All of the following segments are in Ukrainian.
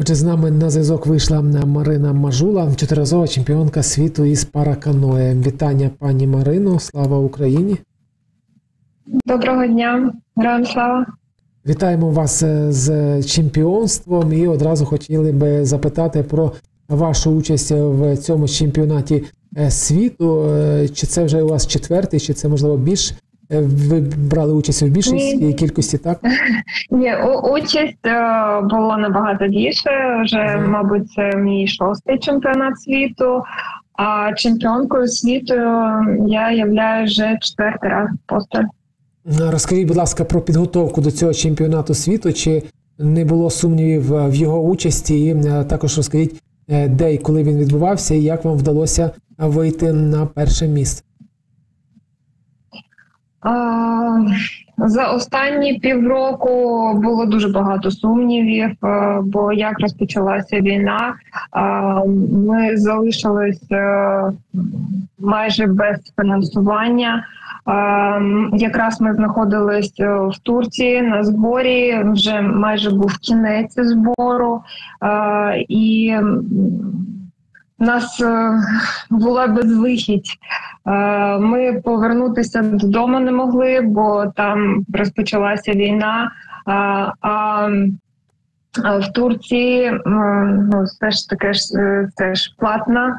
Отже, з нами на зв'язок вийшла Марина Мажула, чотириразова чемпіонка світу із параканое. Вітання, пані Марино, слава Україні! Доброго дня, героям слава! Вітаємо вас з чемпіонством і одразу хотіли би запитати про вашу участь в цьому чемпіонаті світу. Чи це вже у вас четвертий, чи це, можливо, більш? Ви брали участь в більшій кількості, так? Ні, участь було набагато більше. Вже, мабуть, це мій 6-й чемпіонат світу. А чемпіонкою світу я являюсь вже 4-й раз поспіль. Розкажіть, будь ласка, про підготовку до цього чемпіонату світу. Чи не було сумнівів в його участі? І також розкажіть, де і коли він відбувався, і як вам вдалося вийти на перше місце? За останні півроку було дуже багато сумнівів, бо як розпочалася війна, ми залишились майже без фінансування. Якраз ми знаходились в Турції на зборі, вже майже був кінець збору, і у нас була безвихідь. Ми повернутися додому не могли, бо там розпочалася війна. А в Турції все ж таке теж платна.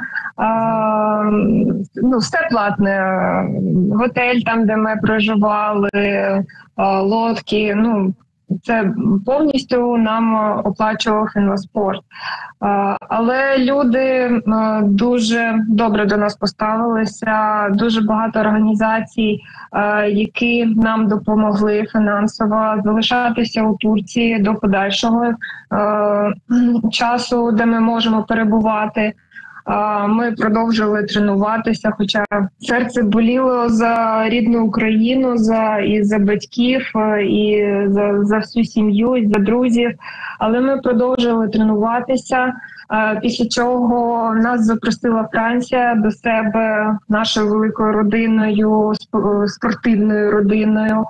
Все платне. Готель там, де ми проживали, лодки. Це повністю нам оплачував інваспорт. Але люди дуже добре до нас поставилися, дуже багато організацій, які нам допомогли фінансово залишатися у Турції до подальшого часу, де ми можемо перебувати. Ми продовжили тренуватися, хоча серце боліло за рідну Україну, за батьків, і за всю сім'ю, і за друзів. Але ми продовжили тренуватися, після чого нас запросила Франція до себе, нашою великою родиною, спортивною родиною.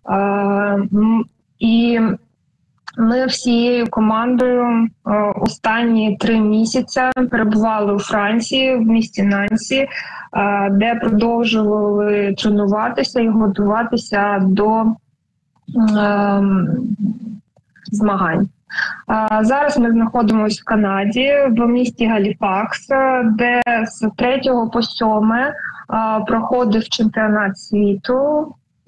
І ми всією командою останні 3 місяці перебували у Франції, в місті Нансі, де продовжували тренуватися і готуватися до змагань. Зараз ми знаходимося в Канаді, в місті Галіфакс, де з 3 по 7 проходив чемпіонат світу.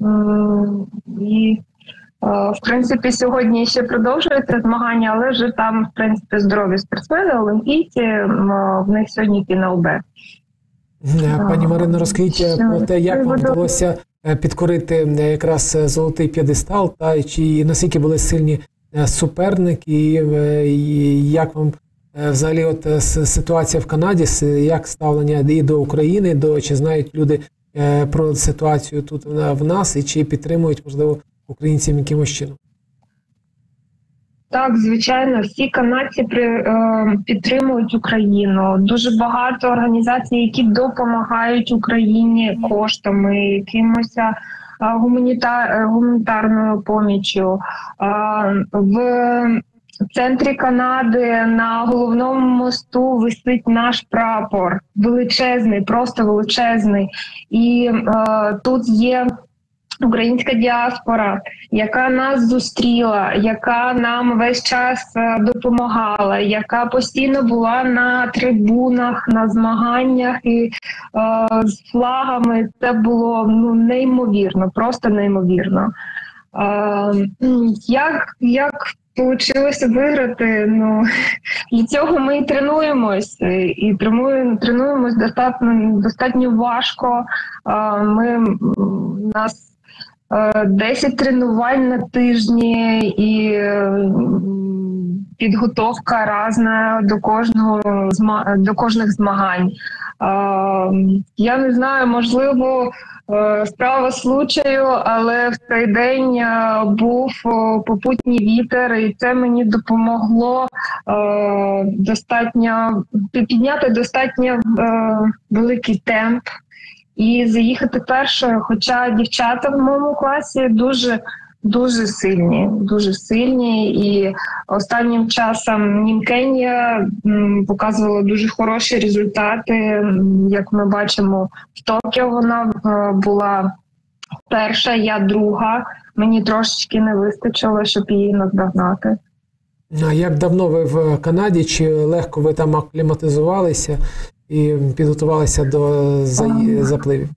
І в принципі, сьогодні ще продовжується змагання, але вже там, в принципі, здорові спортсмени, олімпійці, в них сьогодні фінал Б. Пані Марино, розкажіть про те, як вам вдалося підкорити якраз золотий п'єдестал, чи наскільки були сильні суперники, і як вам взагалі ситуація в Канаді, як ставлення і до України, чи знають люди про ситуацію тут в нас, і чи підтримують, можливо, українцям якимось чином? Так, звичайно, всі канадці підтримують Україну. Дуже багато організацій, які допомагають Україні коштами, якимось гуманітарною поміччю. В центрі Канади на головному мосту висить наш прапор. Величезний, просто величезний. І тут є українська діаспора, яка нас зустріла, яка нам весь час допомагала, яка постійно була на трибунах, на змаганнях і з флагами. Це було неймовірно, просто неймовірно. Як вийшло виграти? Для цього ми і тренуємось. І тренуємось достатньо важко. У нас 10 тренувань на тижні і підготовка різна до кожних змагань. Я не знаю, можливо, справа случаю, але в цей день був попутній вітер, і це мені допомогло підняти достатньо великий темп і заїхати першою. Хоча дівчата в моєму класі дуже дуже сильні. І останнім часом Німкенія показувала дуже хороші результати. Як ми бачимо, в Токіо вона була перша, я друга. Мені трошечки не вистачило, щоб її наздогнати. А як давно ви в Канаді? Чи легко ви там акліматизувалися і підготувалися до запливів?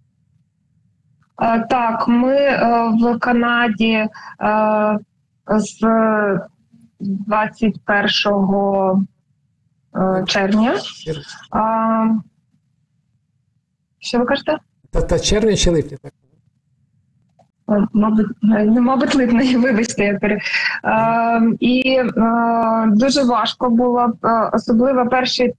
Так, ми в Канаді з 21 червня. Що ви кажете? Та червня чи липня? Так? Мабуть, липня, вибачте. І дуже важко було, особливо перший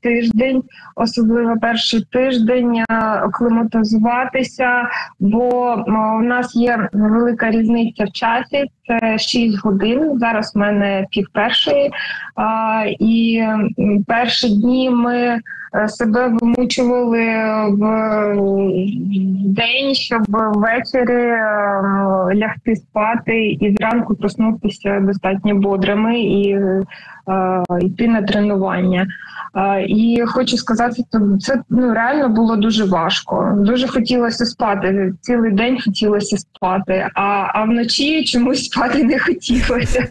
тиждень акліматизуватися, бо у нас є велика різниця в часі, це 6 годин, зараз в мене 12:30, і перші дні ми себе вимучували в день, щоб ввечері лягти спати і зранку проснутися достатньо бодрими і йти на тренування. І хочу сказати, це реально було дуже важко. Дуже хотілося спати, цілий день хотілося спати, а вночі чомусь спати не хотілося.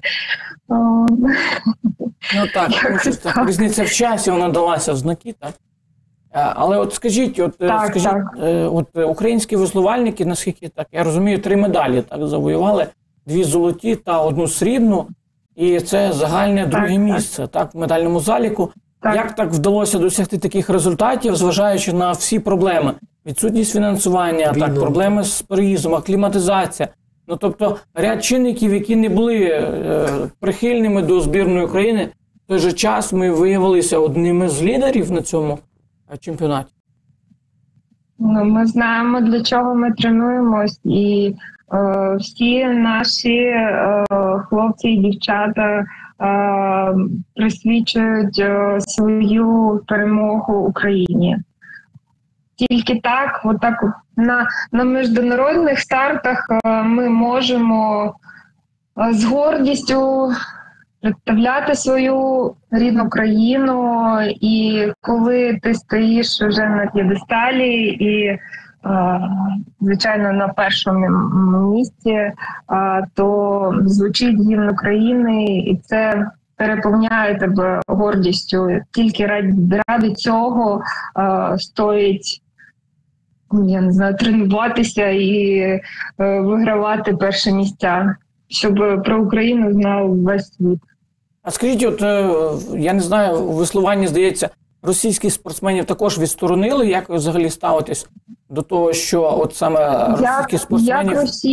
Ну так, різниця в часі, вона далася в знаки, так? Але от скажіть, українські веслувальники, наскільки так, я розумію, 3 медалі так завоювали, 2 золоті та 1 срібну, і це загальне друге місце, так, в медальному заліку. Так. Як так вдалося досягти таких результатів, зважаючи на всі проблеми? Відсутність фінансування, так, проблеми з переїздом, акліматизація. Ну, тобто, ряд чинників, які не були прихильними до збірної України, в той же час ми виявилися одними з лідерів на цьому чемпіонаті. Ми знаємо, для чого ми тренуємось, і всі наші хлопці і дівчата присвячують свою перемогу Україні. Тільки так, на міжнародних стартах ми можемо з гордістю представляти свою рідну країну, і коли ти стоїш вже на п'єдесталі і, звичайно, на першому місці, то звучить гімн України, і це переповняє тебе гордістю. Тільки ради цього стоїть, я не знаю, тренуватися і вигравати перші місця, щоб про Україну знав весь світ. А скажіть, я не знаю, у веслуванні, здається, російських спортсменів також відсторонили? Як ви взагалі ставитесь до того, що от саме російських спортсменів...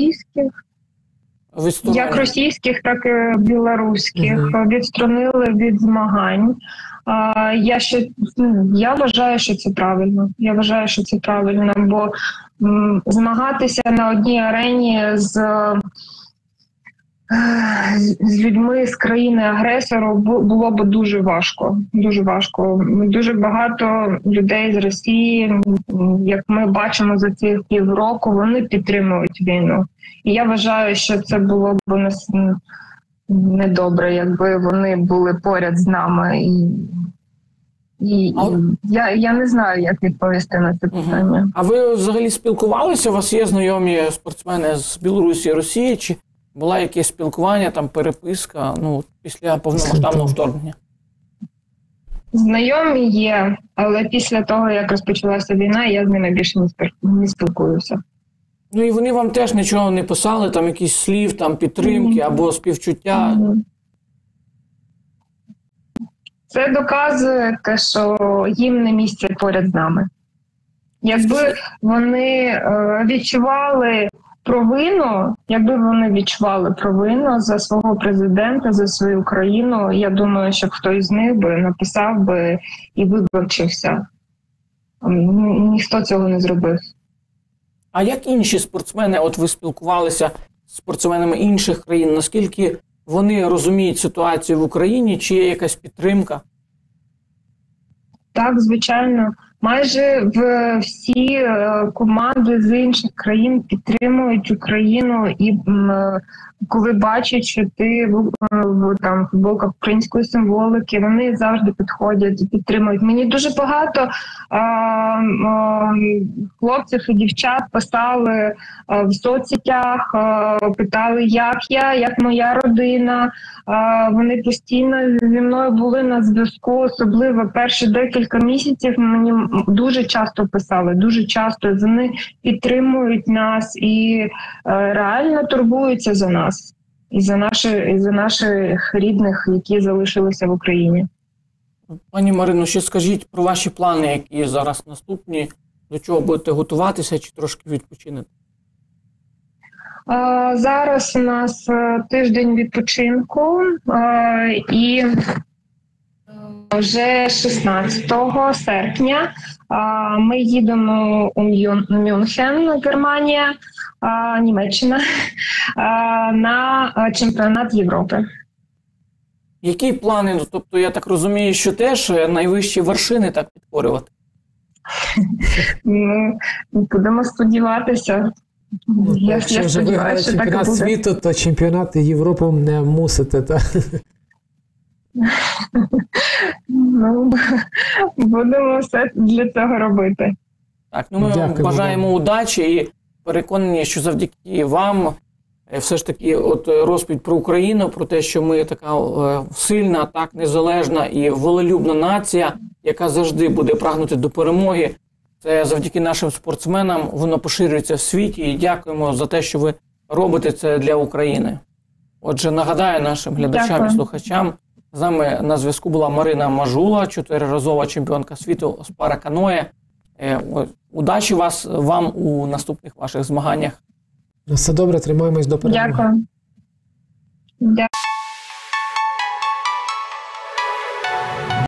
Як російських, так і білоруських відсторонили від змагань. Я вважаю, що це правильно. Бо змагатися на одній арені з людьми з країни-агресору було б дуже важко. Дуже багато людей з Росії, як ми бачимо за ці півроку, вони підтримують війну. І я вважаю, що це було б недобре, якби вони були поряд з нами. Я не знаю, як відповісти на це питання. А ви взагалі спілкувалися? У вас є знайомі спортсмени з Білорусі і Росії? Чи була якесь спілкування, там переписка, після повномасштабного вторгнення? Знайомі є, але після того, як розпочалася війна, я з ними більше не спілкуюся. Ну і вони вам теж нічого не писали, там якісь слів, там підтримки або співчуття? Це доказує те, що їм не місце поряд з нами. Якби вони відчували провину за свого президента, за свою країну, я думаю, що хтось з них би написав би і вибачився. Ніхто цього не зробив. А як інші спортсмени, от ви спілкувалися з спортсменами інших країн, наскільки вони розуміють ситуацію в Україні, чи є якась підтримка? Так, звичайно. Майже всі команди з інших країн підтримують Україну, і коли бачать, що ти в футболках української символики, вони завжди підходять і підтримують. Мені дуже багато хлопців і дівчат писали в соцсетях, питали, як моя родина. Вони постійно зі мною були на зв'язку, особливо перші декілька місяців мені дуже часто писали, дуже часто. Вони підтримують нас і реально турбуються за нас. І за наших рідних, які залишилися в Україні. Пані Марино, ще скажіть про ваші плани, які зараз наступні, до чого будете готуватися чи трошки відпочинете? Зараз у нас тиждень відпочинку, і вже 16 серпня ми їдемо у Мюнхен, Германія, Німеччина, на чемпіонат Європи. Які плани? Тобто, я так розумію, що теж найвищі вершини так підкорювати? Будемо сподіватися. Якщо вже виграли чемпіонат світу, то чемпіонат Європи не мусите, так? Будемо все для цього робити. Так, ми вам бажаємо удачі і переконані, що завдяки вам все ж таки розповідь про Україну, про те, що ми така сильна, так незалежна і волелюбна нація, яка завжди буде прагнути до перемоги. Це завдяки нашим спортсменам, воно поширюється в світі, і дякуємо за те, що ви робите це для України. Отже, нагадаю нашим глядачам і слухачам, з нами на зв'язку була Марина Мажула, 4-разова чемпіонка світу з параканое. Удачі вам у наступних ваших змаганнях. Все добре, тримаємось до перемоги. Дякую.